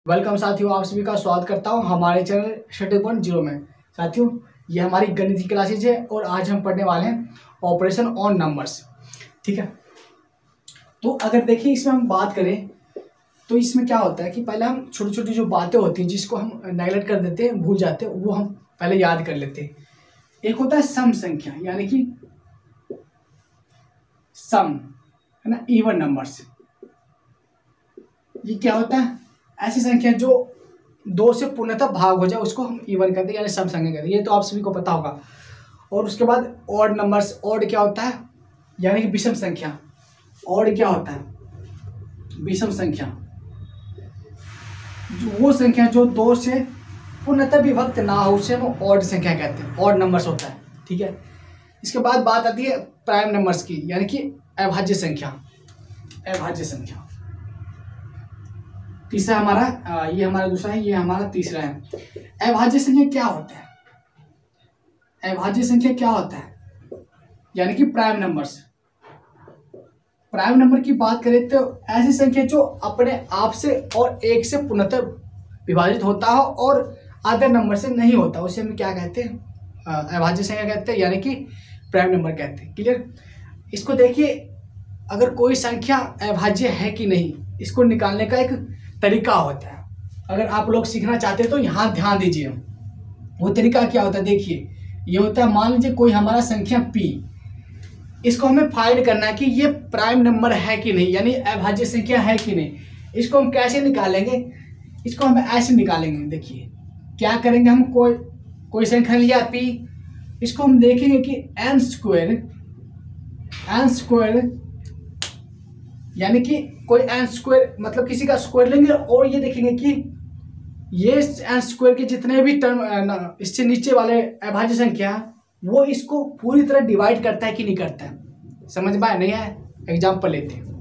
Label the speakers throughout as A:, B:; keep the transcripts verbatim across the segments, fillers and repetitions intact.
A: Welcome साथियों, आप सभी का स्वागत करता हूं हमारे चैनल स्टडी पॉइंट जीरो में। साथियों, ये हमारी गणित की क्लासेज है और आज हम पढ़ने वाले हैं ऑपरेशन ऑन नंबर्स। ठीक है, तो अगर देखिए इसमें हम बात करें तो इसमें क्या होता है कि पहले हम छोटी छोटी जो बातें होती हैं जिसको हम नेगलेक्ट कर देते हैं, भूल जाते हैं, वो हम पहले याद कर लेते हैं। एक होता है सम संख्या, यानी कि सम है ना, इवन नंबर्स। ये क्या होता है? ऐसी संख्या जो दो से पूर्णतः भाग हो जाए उसको हम इवन कहते हैं, यानी सम संख्या कहते हैं। ये तो आप सभी को पता होगा। और उसके बाद ऑड नंबर्स। ऑड क्या होता है? यानी कि विषम संख्या। ऑड क्या होता है? विषम संख्या। जो वो संख्या जो दो से पूर्णतः विभक्त ना हो उसे हम ऑड संख्या कहते हैं, ऑड नंबर्स होता है। ठीक है, इसके बाद बात आती है प्राइम नंबर्स की, यानी कि अभाज्य संख्या। अभाज्य संख्या तीसरा हमारा, ये हमारा दूसरा है, ये हमारा तीसरा है। अभाज्य संख्या क्या होता है? अभाज्य संख्या क्या होता है? यानी कि प्राइम नंबर्स। प्राइम नंबर की बात करें तो ऐसी संख्या जो अपने आप से और एक से पूर्णतः विभाजित होता हो और अदर नंबर से नहीं होता, उसे हम क्या कहते हैं? अभाज्य संख्या कहते हैं, यानी कि प्राइम नंबर कहते हैं। क्लियर? इसको देखिए, अगर कोई संख्या अभाज्य है कि नहीं, इसको निकालने का एक तरीका होता है। अगर आप लोग सीखना चाहते हैं तो यहाँ ध्यान दीजिए। वो तरीका क्या होता है? देखिए, ये होता है, मान लीजिए कोई हमारा संख्या p, इसको हमें फाइंड करना है कि ये प्राइम नंबर है कि नहीं, यानी अभाज्य संख्या है कि नहीं। इसको हम कैसे निकालेंगे? इसको हम ऐसे निकालेंगे। देखिए क्या करेंगे, हम कोई कोई संख्या लिया p, इसको हम देखेंगे कि एन स्क्वायर एन स्क्वायर यानी कि कोई एन स्क्वायर मतलब किसी का स्क्वायर लेंगे और ये देखेंगे कि ये एन स्क्वायर के जितने भी टर्म इससे नीचे वाले अभाज्य संख्या वो इसको पूरी तरह डिवाइड करता है कि नहीं करता है। समझ में आया नहीं है? एग्जाम्पल लेते हैं।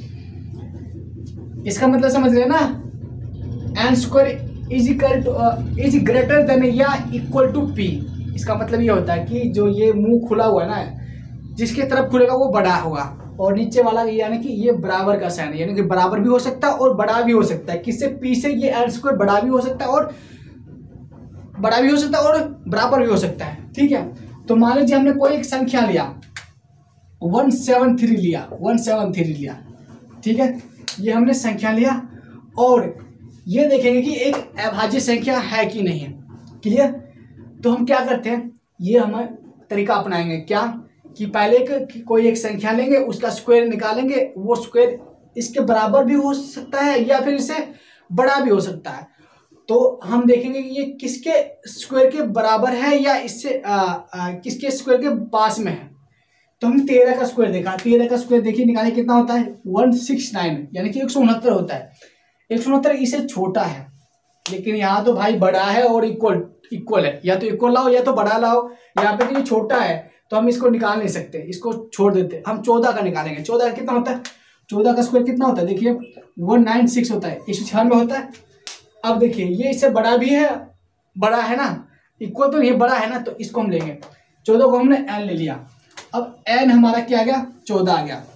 A: इसका मतलब समझ रहे हैं ना? N square is equal to is greater than या इक्वल टू पी। इसका मतलब ये होता है कि जो ये मुंह खुला हुआ है ना, जिसके तरफ खुलेगा वो बड़ा होगा और नीचे वाला यानी कि ये बराबर का साइन है, यानी कि बराबर भी हो सकता है और बड़ा भी हो सकता है। किससे? पी से ये एन स्क्वायर बड़ा भी हो सकता है और बड़ा भी हो सकता है और बराबर भी हो सकता है। ठीक है, तो मान लीजिए हमने कोई एक संख्या लिया, वन सेवन थ्री लिया वन सेवन थ्री लिया। ठीक है, ये हमने संख्या लिया और ये देखेंगे कि एक अभाज्य संख्या है कि नहीं है। क्लियर? तो हम क्या करते हैं, ये हम तरीका अपनाएंगे। क्या कि पहले एक कोई एक संख्या लेंगे, उसका स्क्वायर निकालेंगे। वो स्क्वायर इसके बराबर भी हो सकता है या फिर इससे बड़ा भी हो सकता है। तो हम देखेंगे कि ये किसके स्क्वायर के बराबर है या इससे आ, आ, किसके स्क्वायर के पास में है। तो हम तेरह का स्क्वायर देखा, तेरह का स्क्वायर देखिए निकाले कितना होता है? वन सिक्स नाइन, यानी कि एक सौ उनहत्तर होता है। एक सौ उनहत्तर इससे छोटा है, लेकिन यहाँ तो भाई बड़ा है और इक्वल इक्वल है। या तो इक्वल लाओ या तो बड़ा लाओ। यहाँ पे तो छोटा है तो हम इसको निकाल नहीं सकते, इसको छोड़ देते। हम चौदह का निकालेंगे। चौदह का कितना होता है? चौदह का स्क्वायर कितना होता है? देखिए वन नाइन सिक्स होता है, एक सौ छियानवे होता है। अब देखिए ये इससे बड़ा भी है, बड़ा है ना, इक्वल तो ये बड़ा है ना, तो इसको हम लेंगे। चौदह को हमने एन ले लिया। अब एन हमारा क्या आ गया? चौदह आ गया।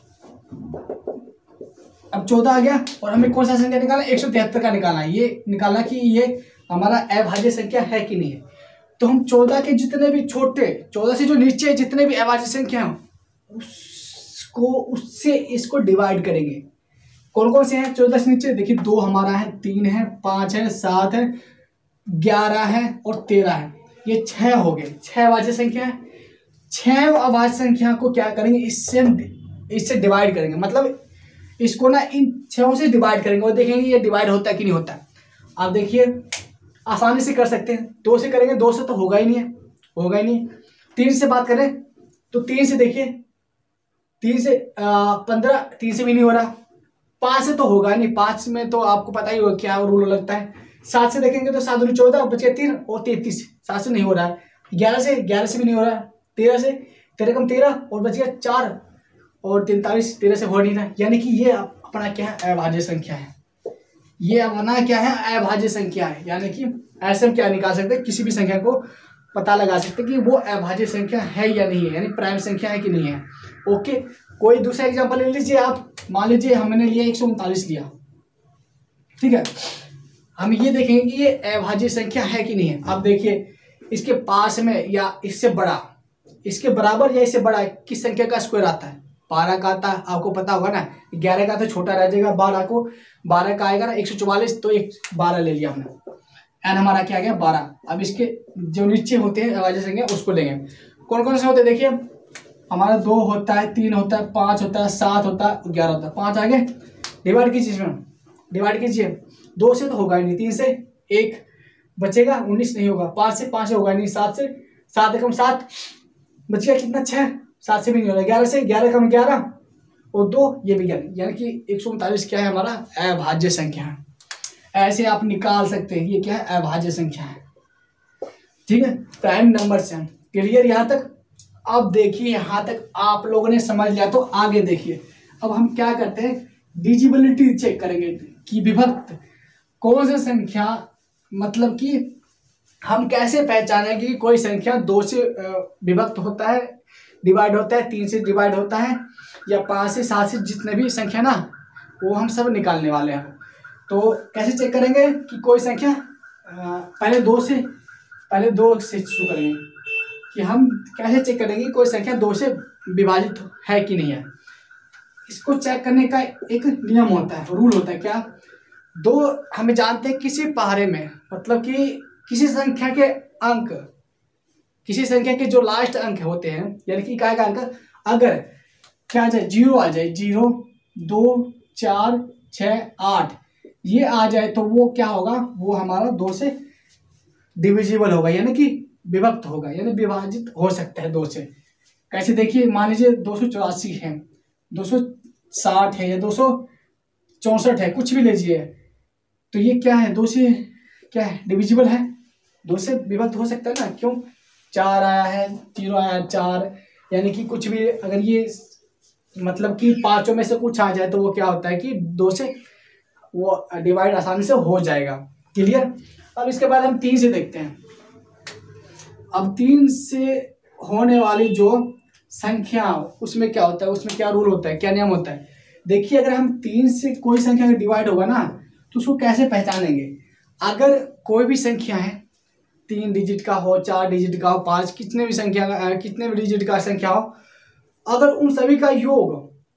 A: अब चौदह आ गया और हमें कौन सा संख्या निकालना है? एक सौ तिहत्तर का निकालना है। ये निकालना कि ये हमारा अभाज्य संख्या है कि नहीं है। तो हम चौदह के जितने भी छोटे, चौदह से जो नीचे जितने भी अभाज्य संख्या हैं उसको उससे इसको डिवाइड करेंगे। कौन कौन से हैं चौदह से नीचे? देखिए दो हमारा है, तीन है, पाँच है, सात है, ग्यारह है और तेरह है। ये छः हो गए, छः अभाज्य संख्या है। छः अभाज्य संख्या को क्या करेंगे? इससे इससे डिवाइड करेंगे, मतलब इसको ना इन छहों से डिवाइड करेंगे और देखेंगे ये डिवाइड होता है कि नहीं होता है। आप देखिए आसानी से कर सकते हैं। दो से करेंगे, दो से तो होगा ही नहीं है, होगा ही नहीं। तीन से बात करें तो तीन से देखिए, तीन से पंद्रह, तीन से भी नहीं हो रहा। पाँच से तो होगा नहीं, पाँच में तो आपको पता ही होगा क्या रूल लगता है। सात से देखेंगे तो सात दूनी चौदह, बचे तीन और तैतीस, सात से नहीं हो रहा है। ग्यारह से ग्यारह से भी नहीं हो रहा है। तेरह से तेरह कम तेरह और बच गया चार और तैंतालीस, तेरह से हो नहीं रहा। यानी कि ये अपना क्या है? अभाज्य संख्या है। ये अपना क्या है? अभाज्य संख्या है। यानी कि ऐसे हम क्या निकाल सकते हैं? किसी भी संख्या को पता लगा सकते हैं कि वो अभाज्य संख्या है या नहीं है, यानी प्राइम संख्या है कि नहीं है। ओके, कोई दूसरा एग्जांपल ले लीजिए आप। मान लीजिए हमने लिया एक सौ उनतालीस लिया। ठीक है, हम ये देखेंगे कि ये अभाज्य संख्या है कि नहीं है। अब देखिए इसके पास में या इससे बड़ा, इसके बराबर या इससे बड़ा किस संख्या का स्क्वायर आता है? बारह का आता है, आपको पता होगा ना। ग्यारह का तो छोटा रह जाएगा, बारह को बारह का आएगा ना एक सौ चौवालीस, तो एक बारह ले लिया हमने। एन हमारा क्या आ गया? बारह। अब इसके जो नीचे होते हैं अभाज्य संख्या उसको लेंगे। कौन कौन से होते हैं? देखिए हमारा दो होता है, तीन होता है, पाँच होता है, सात होता है, ग्यारह होता है। पाँच आगे डिवाइड कीजिए, इसमें डिवाइड कीजिए। दो से तो होगा ही नहीं, तीन से एक बचेगा, उन्नीस नहीं होगा। पाँच से पाँच होगा नहीं, सात से सात एकम सात बच गया, कितना? छः। सात से भी नहीं हो रहा। ग्यारह से ग्यारह कम ग्यारह और दो, ये भी ग्यारह, यानी कि एक सौ उनतालीस क्या है? हमारा अभाज्य संख्या है। ऐसे आप निकाल सकते हैं, ये क्या है? अभाज्य संख्या है। ठीक है, प्राइम नंबर से। क्लियर यहाँ तक? अब देखिए यहाँ तक आप लोगों ने समझ लिया, तो आगे देखिए। अब हम क्या करते हैं? डिजिबिलिटी चेक करेंगे कि विभक्त कौन सी संख्या, मतलब कि हम कैसे पहचानेंगे कि कोई संख्या दो से विभक्त होता है, डिवाइड होता है, तीन से डिवाइड होता है, या पाँच से सात से, जितने भी संख्या ना वो हम सब निकालने वाले हैं। तो कैसे चेक करेंगे कि कोई संख्या, पहले दो से पहले दो से शुरू करेंगे कि हम कैसे चेक करेंगे कोई संख्या दो से विभाजित है कि नहीं है। इसको चेक करने का एक नियम होता है, रूल होता है। क्या? दो, हमें जानते हैं किसी पहाड़े में, मतलब कि किसी संख्या के अंक, किसी संख्या के जो लास्ट अंक होते हैं, यानी कि इकाई का अंक अगर क्या आ जाए? जीरो आ जाए, जीरो, दो, चार, छः, आठ, ये आ जाए तो वो क्या होगा? वो हमारा दो से डिविजिबल होगा, यानी कि विभक्त होगा, यानी विभाजित हो सकता है दो से। कैसे? देखिए मान लीजिए दो सौ चौरासी है, दो सौ साठ है, या दो सौ चौंसठ है, कुछ भी लीजिए, तो ये क्या है? दो से क्या है? डिविजिबल है, दो से विभक्त हो सकता है ना। क्यों? चार आया है, जीरो आया है, चार, यानी कि कुछ भी अगर ये मतलब कि पांचों में से कुछ आ जाए तो वो क्या होता है कि दो से वो डिवाइड आसानी से हो जाएगा। क्लियर? अब इसके बाद हम तीन से देखते हैं। अब तीन से होने वाली जो संख्या, उसमें क्या होता है? उसमें क्या रूल होता है, क्या नियम होता है? देखिए अगर हम तीन से कोई संख्या अगर डिवाइड होगा ना, तो उसको कैसे पहचानेंगे? अगर कोई भी संख्या है, तीन डिजिट का हो, चार डिजिट का हो, पाँच, कितने भी संख्या का, कितने भी डिजिट का संख्या हो, अगर उन सभी का योग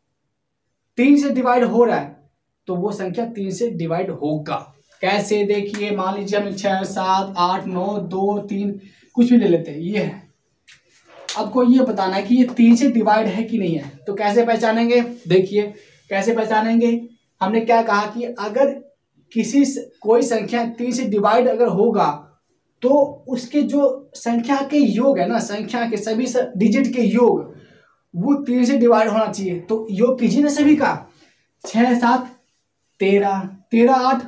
A: तीन से डिवाइड हो रहा है तो वो संख्या तीन से डिवाइड होगा। कैसे? देखिए मान लीजिए हम छः, सात, आठ, नौ, दो, तीन, कुछ भी ले लेते हैं, ये है। आपको ये बताना है कि ये तीन से डिवाइड है कि नहीं है। तो कैसे पहचानेंगे? देखिए कैसे पहचानेंगे। हमने क्या कहा कि अगर किसी कोई संख्या तीन से डिवाइड अगर होगा तो उसके जो संख्या के योग है ना, संख्या के सभी डिजिट के योग वो तीन से डिवाइड होना चाहिए। तो योग कीजिए ना सभी का। छः सात तेरह, तेरह आठ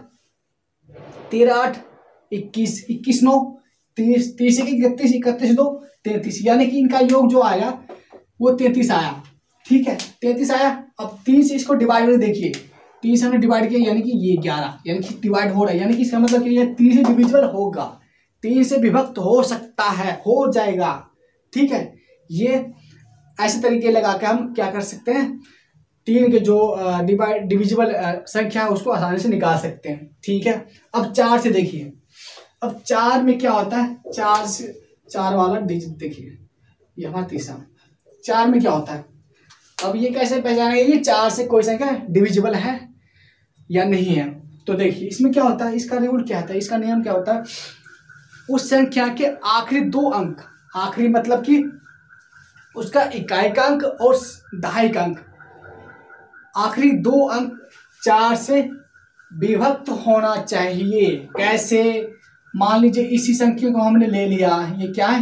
A: तेरह आठ इक्कीस, इक्कीस नौ तीस, तीस एक इकतीस, इकतीस दो तैंतीस, यानी कि इनका योग जो आया वो तैंतीस आया। ठीक है, तैंतीस आया। अब तीन से इसको डिवाइड करके देखिए, तीन से हमने डिवाइड किया यानी कि ये ग्यारह, यानी कि डिवाइड हो रहा है, यानी कि इसका मतलब कि ये तीन से डिविजिबल होगा, तीन से विभक्त हो सकता है, हो जाएगा। ठीक है, ये ऐसे तरीके लगा के हम क्या कर सकते हैं, तीन के जो डिवाइड डिविजिबल संख्या है उसको आसानी से निकाल सकते हैं। ठीक है, अब चार से देखिए। अब चार में क्या होता है, चार से चार वाला डिजिट देखिए, ये हमारा तीसरा। चार में क्या होता है, अब ये कैसे पहचानेंगे ये चार से कोई संख्या डिविजिबल है या नहीं है। तो देखिए इसमें क्या होता है, इसका रूल क्या होता है, इसका नियम क्या होता है, उस संख्या के आखिरी दो अंक, आखिरी मतलब कि उसका इकाई का अंक और दहाई का अंक, आखिरी दो अंक चार से विभक्त होना चाहिए। कैसे, मान लीजिए इसी संख्या को हमने ले लिया, ये क्या है,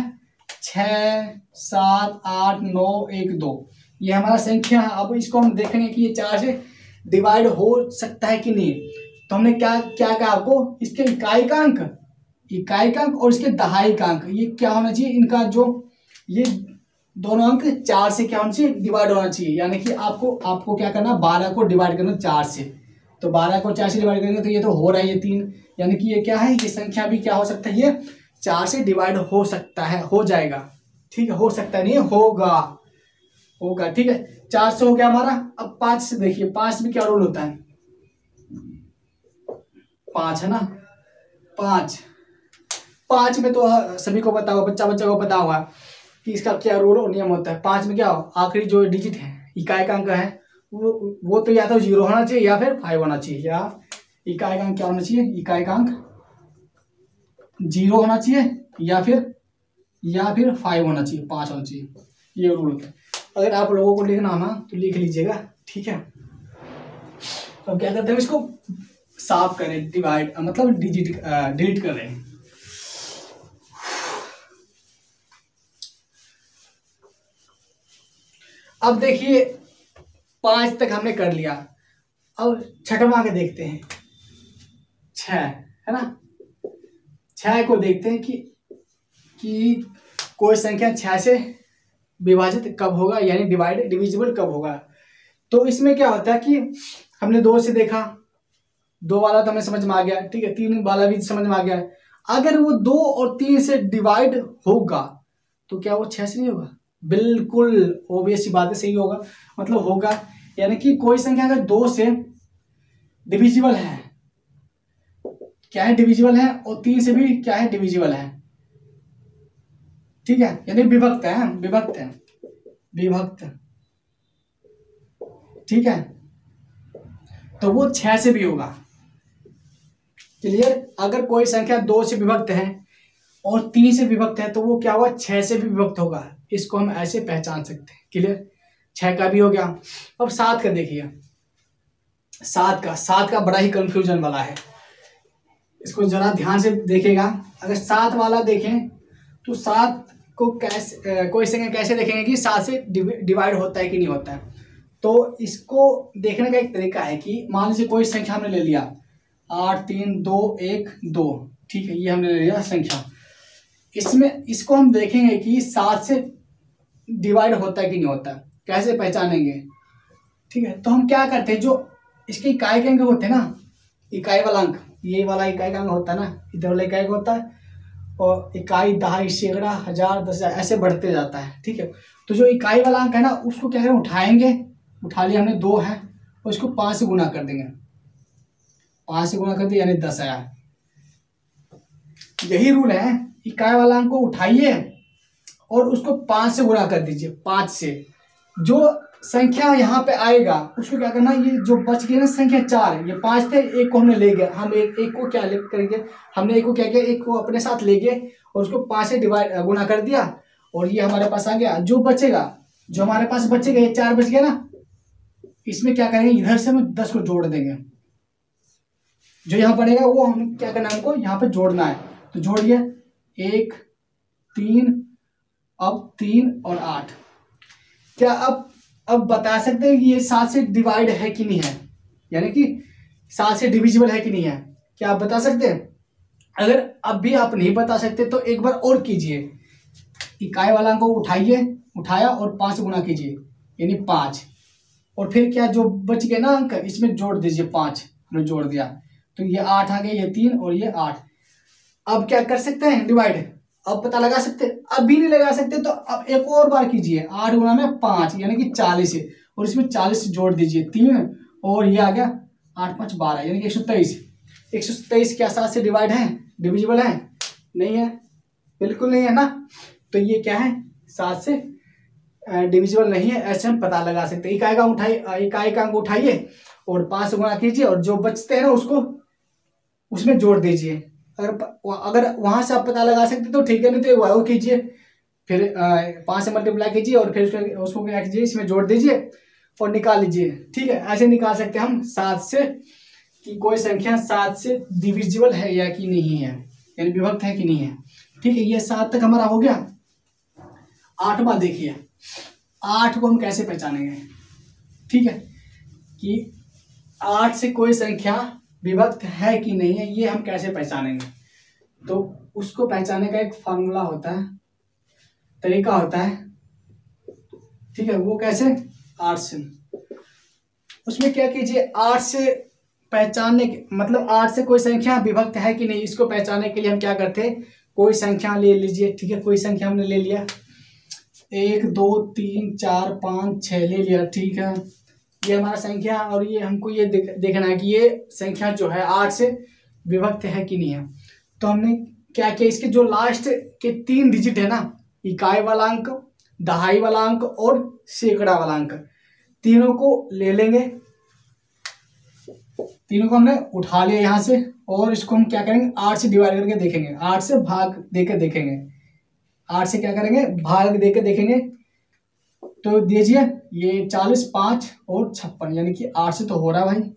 A: छः सात आठ नौ एक दो, ये हमारा संख्या है। अब इसको हम देखेंगे कि ये चार से डिवाइड हो सकता है कि नहीं। तो हमने क्या क्या कहा आपको, इसके इकाई का अंक, इकाई का अंक और इसके दहाई का अंक, ये क्या होना चाहिए, इनका जो ये दोनों अंक चार से क्या होना चाहिए, डिवाइड होना चाहिए। यानी कि आपको आपको क्या करना, बारह को डिवाइड करना चार से, तो बारह को चार से डिवाइड करेंगे तो ये तो हो रहा है, ये तीन, यानी कि ये क्या है, ये संख्या भी क्या हो सकता है, ये चार से डिवाइड हो सकता है, हो जाएगा। ठीक है, हो सकता है नहीं होगा, होगा। ठीक है, चार से हो गया हमारा। अब पांच से देखिए, पांच में क्या रूल होता है, पांच है ना, पाँच। पाँच में तो सभी को पता होगा, बच्चा बच्चा को पता होगा कि इसका क्या रूल और नियम होता है। पाँच में क्या हो, आखिरी जो डिजिट है इकाई का अंक है वो वो तो या तो जीरो होना चाहिए या फिर फाइव होना चाहिए। या इकाई का अंक क्या होना चाहिए, इकाई का अंक जीरो होना चाहिए या फिर या फिर फाइव होना चाहिए, पाँच होना चाहिए, ये रूल होता है। अगर आप लोगों को लिखना हो ना तो लिख लीजिएगा, ठीक है। तो क्या करते हैं, इसको साफ करें, डिवाइड मतलब डिजिट डिलीट कर रहे हैं। अब देखिए पांच तक हमने कर लिया, अब छठवां के देखते हैं, छह है ना। छह को देखते हैं कि कि कोई संख्या छह से विभाजित कब होगा, यानी डिवाइड डिविजिबल कब होगा। तो इसमें क्या होता है कि हमने दो से देखा, दो वाला तो हमें समझ में आ गया, ठीक है। तीन वाला भी समझ में आ गया। अगर वो दो और तीन से डिवाइड होगा तो क्या वो छह से नहीं होगा? बिल्कुल ऑब्वियस सी बात है, सही होगा, मतलब होगा। यानी कि कोई संख्या अगर दो से डिविजिबल है, क्या है, डिविजिबल है, और तीन से भी क्या है, डिविजिबल है, ठीक है, यानी विभक्त है, विभक्त है, विभक्त, ठीक है, तो वो छह से भी होगा। क्लियर? अगर कोई संख्या दो से विभक्त है और तीन से विभक्त है तो वो क्या हुआ, छह से भी विभक्त होगा। इसको हम ऐसे पहचान सकते हैं। क्लियर? छह का भी हो गया। अब सात का देखिए, सात का सात का बड़ा ही कंफ्यूजन वाला है, इसको जरा ध्यान से देखिएगा। अगर सात वाला देखें तो सात को कैसे, कोई संख्या कैसे देखेंगे कि सात से डिवाइड होता है कि नहीं होता है। तो इसको देखने का एक तरीका है कि मान लीजिए कोई संख्या हमने ले लिया, आठ तीन दो एक दो, ठीक है, ये हमने ले लिया संख्या। इसमें इसको हम देखेंगे कि सात से डिवाइड होता है कि नहीं होता है, कैसे पहचानेंगे, ठीक है। तो हम क्या करते हैं, जो इसके इकाई के अंक होते हैं ना, इकाई वाला अंक, ये वाला इकाई का अंक होता है ना, इधर वाला इकाई का होता है, और इकाई, दहाई, सैकड़ा, हजार, दस हजार ऐसे बढ़ते जाता है, ठीक है। तो जो इकाई वाला अंक है ना उसको क्या करें, उठाएंगे, उठा लिया हमने, दो है, और इसको पाँच से गुना कर देंगे, पाँच से गुना कर दिया यानी दस आया। यही रूल है, इकाई वाला अंक को उठाइए और उसको पाँच से गुणा कर दीजिए, पाँच से। जो संख्या यहाँ पे आएगा उसको क्या करना, ये जो बच गया ना संख्या चार, ये पाँच थे, एक को हमने ले गया, हम एक एक को क्या ले करेंगे, हमने एक को क्या किया, एक को अपने साथ ले गए और उसको पाँच से डिवाइड गुणा कर दिया, और ये हमारे पास आ गया। जो बचेगा, जो हमारे पास बचेगा, ये चार बच गया ना, इसमें क्या करेंगे, इधर से हम दस को जोड़ देंगे। जो यहाँ पड़ेगा वो हम क्या करना है, हमको यहाँ पे जोड़ना है। तो जोड़िए, एक, तीन, अब तीन और आठ। क्या अब अब बता सकते हैं कि ये सात से डिवाइड है कि नहीं है, यानी कि सात से डिविजिबल है कि नहीं है? क्या आप बता सकते हैं? अगर अब भी आप नहीं बता सकते तो एक बार और कीजिए, इकाई वाला अंक को उठाइए, उठाया और पाँच से गुना कीजिए, यानी पाँच, और फिर क्या जो बच गए ना अंक इसमें जोड़ दीजिए, पाँच हमने जोड़ दिया तो ये आठ आ गया, ये तीन और ये आठ। अब क्या कर सकते हैं, डिवाइड अब पता लगा सकते, अब भी नहीं लगा सकते तो अब एक और बार कीजिए, आठ गुना में पाँच यानी कि चालीस है, और इसमें चालीस जोड़ दीजिए, तीन और ये आ गया आठ पाँच बारह, यानी कि एक सौ तेईस। एक सौ तेईस क्या सात से डिवाइड है, डिविजिबल है? नहीं है, बिल्कुल नहीं है ना। तो ये क्या है, सात से डिविजिबल नहीं है, ऐसे हम पता लगा सकते हैं। इकाई का उठाइए, इकाई का अंक उठाइए और पाँच से गुणा कीजिए, और जो बचते हैं ना उसको उसमें जोड़ दीजिए। अगर अगर वहां से आप पता लगा सकते तो ठीक है, नहीं तो वो कीजिए, फिर पाँच से मल्टीप्लाई कीजिए और फिर उसको उसको क्या कीजिए, इसमें जोड़ दीजिए और निकाल लीजिए, ठीक है। ऐसे निकाल सकते हैं हम सात से कि कोई संख्या सात से डिविजिबल है या कि नहीं है, यानी विभक्त है कि नहीं है, ठीक है। ये सात तक हमारा हो गया। आठवां देखिए, आठ को हम कैसे पहचानेंगे, ठीक है, कि आठ से कोई संख्या विभक्त है कि नहीं है, ये हम कैसे पहचानेंगे। तो उसको पहचानने का एक फार्मूला होता है, तरीका होता है, ठीक है। वो कैसे, आठ से, उसमें क्या कीजिए, आठ से पहचानने के मतलब आठ से कोई संख्या विभक्त है कि नहीं, इसको पहचानने के लिए हम क्या करते हैं, कोई संख्या ले लीजिए, ठीक है। कोई संख्या हमने ले लिया, एक दो तीन चार पाँच छः ले लिया, ठीक है, ये हमारा संख्या, और ये हमको ये देख, देखना है कि ये संख्या जो है आठ से विभक्त है कि नहीं है। तो हमने क्या किया, इसके जो लास्ट के तीन डिजिट है ना, इकाई वाला अंक, दहाई वाला अंक और सैकड़ा वाला अंक, तीनों को ले लेंगे, तीनों को हमने उठा लिया यहाँ से, और इसको हम क्या करेंगे, आठ से डिवाइड करके देखेंगे, आठ से भाग देकर देखेंगे, आठ से क्या करेंगे, भाग देकर देखेंगे। तो दीजिए ये चालीस, पाँच और छप्पन, यानी कि आठ से तो हो रहा है भाई,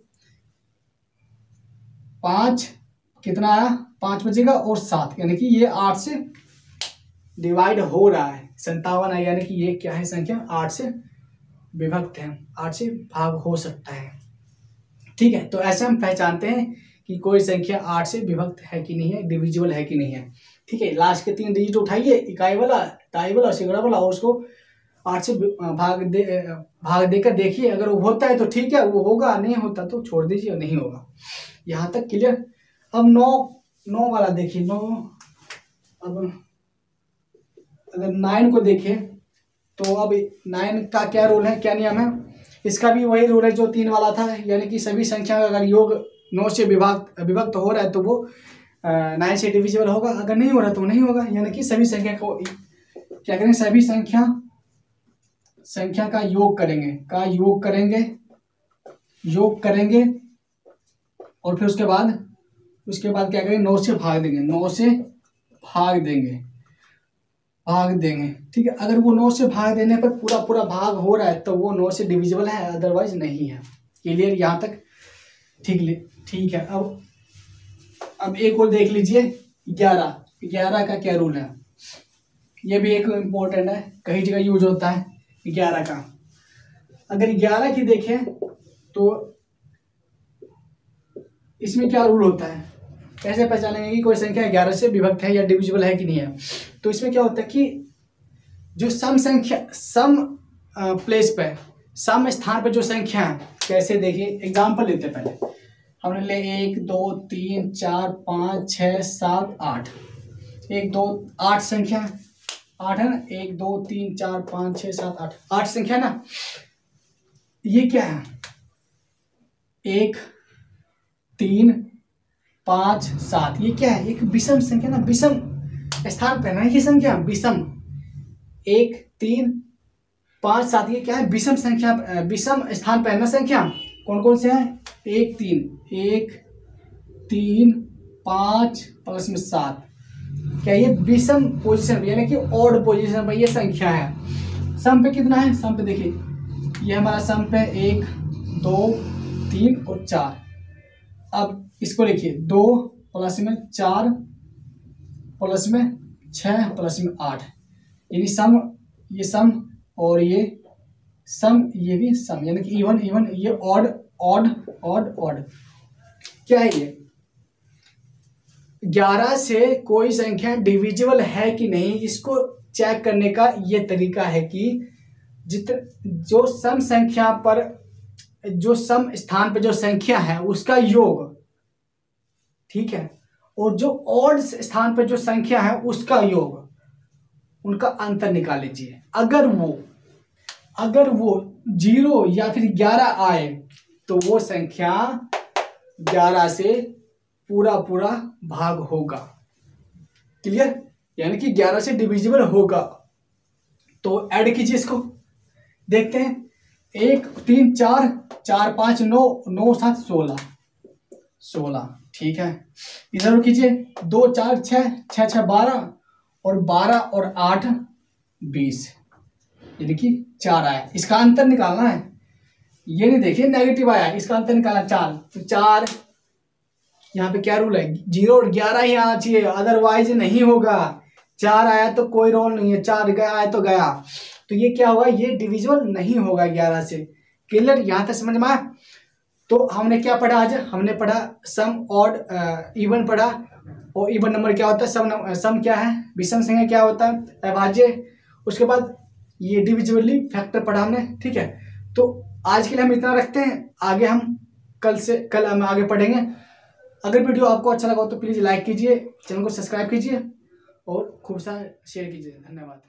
A: पाँच कितना आया, पाँच बचेगा और सात, यानी कि ये आठ से डिवाइड हो रहा है, संतावन है, यानी कि ये क्या है, संख्या आठ से विभक्त है, आठ से भाग हो सकता है। ठीक है, तो ऐसे हम पहचानते हैं कि कोई संख्या आठ से विभक्त है कि नहीं है, डिविजिबल है कि नहीं है। ठीक है, लास्ट के तीन डिजिट उठाइए, इकाई वाला, दहाई वाला, सैकड़ा वाला, और उसको आठ से भाग दे भाग देकर देखिए, अगर वो होता है तो ठीक है, वो होगा, नहीं होता तो छोड़ दीजिए, नहीं होगा। यहाँ तक क्लियर। अब नौ नौ वाला देखिए, नौ, अब अगर नाइन को देखें तो अब नाइन का क्या रूल है, क्या नियम है, इसका भी वही रूल है जो तीन वाला था, यानी कि सभी संख्या का अगर योग नौ से विभाग विभक्त हो रहा है तो वो नाइन से डिविजिबल होगा, अगर नहीं हो रहा तो नहीं होगा, यानी कि सभी संख्या को क्या करेंगे, सभी संख्या संख्या का योग करेंगे, का योग करेंगे योग करेंगे और फिर उसके बाद उसके बाद क्या करेंगे, नौ से भाग देंगे, नौ से भाग देंगे भाग देंगे ठीक है, अगर वो नौ से भाग देने पर पूरा पूरा भाग हो रहा है तो वो नौ से डिविजिबल है, अदरवाइज नहीं है। क्लियर यहाँ तक? ठीक ठीक है। अब अब एक और देख लीजिए, ग्यारह ग्यारह का क्या रूल है, ये भी एक इम्पोर्टेंट है, कई जगह यूज होता है ग्यारह का। अगर ग्यारह की देखें तो इसमें क्या रूल होता है, कैसे पहचानेंगे कि कोई संख्या ग्यारह से विभक्त है या डिविजिबल है कि नहीं है। तो इसमें क्या होता है कि जो सम संख्या सम प्लेस पे सम स्थान पे जो संख्या है, कैसे देखिए एग्जांपल लेते हैं। पहले हमने ले एक दो तीन चार पाँच छः सात आठ, एक दो आठ संख्या आठ है ना, एक दो तीन चार पाँच छः सात आठ, आठ संख्या ना। ये क्या है, एक तीन पाँच सात, ये क्या है, एक विषम संख्या ना, विषम स्थान पर ना ये संख्या, विषम एक तीन पाँच सात, ये क्या है, विषम संख्या, विषम स्थान पर है ना संख्या। कौन कौन से हैं, एक तीन एक तीन पाँच प्लस में सात, क्या ये विषम पोजीशन यानी कि ऑड पोजीशन पर ये संख्या है। सम पे कितना है, सम पे देखिए ये हमारा सम पे एक दो तीन और चार। अब इसको लिखिए दो प्लस में चार प्लस में छः प्लस में आठ, यानी सम, ये सम और ये सम, ये भी सम, यानी कि इवन इवन, ये ऑड ऑड ऑड ऑड। क्या है ये, ग्यारह से कोई संख्या डिविजिबल है कि नहीं, इसको चेक करने का ये तरीका है कि जित जो सम संख्या पर, जो सम स्थान पर जो संख्या है उसका योग, ठीक है, और जो ऑड स्थान पर जो संख्या है उसका योग, उनका अंतर निकाल लीजिए। अगर वो अगर वो जीरो या फिर ग्यारह आए तो वो संख्या ग्यारह से पूरा पूरा भाग होगा। क्लियर, यानी कि ग्यारह से डिविजिबल होगा। तो ऐड कीजिए इसको, देखते हैं, एक तीन चार चार पाँच नौ, नौ सात सोलह सोलह, ठीक है। इधर कीजिए, दो चार छः, छः छः बारह और बारह और आठ बीस, यानी कि चार आया। इसका अंतर निकालना है, ये नहीं देखिए नेगेटिव आया, इसका अंतर निकालना चार, तो चार यहाँ पे क्या रूल है, जीरो और ग्यारह ही आना चाहिए, अदरवाइज नहीं होगा। चार आया तो कोई रोल नहीं है, चार गया आया तो गया, तो ये क्या होगा, ये डिविजिबल नहीं होगा ग्यारह से। क्लियर, यहाँ तक समझ में आया। तो हमने क्या पढ़ा आज, हमने पढ़ा सम ऑड इवन पढ़ा, और इवन नंबर क्या होता है, सम सम क्या है, विषम संख्या क्या होता है, अभाज्य। उसके बाद ये डिविजिबली फैक्टर पढ़ा हमने, ठीक है। तो आज के लिए हम इतना रखते हैं, आगे हम कल से कल हम आगे पढ़ेंगे। अगर वीडियो आपको अच्छा लगा हो तो प्लीज़ लाइक कीजिए, चैनल को सब्सक्राइब कीजिए और खूब सारा शेयर कीजिए। धन्यवाद।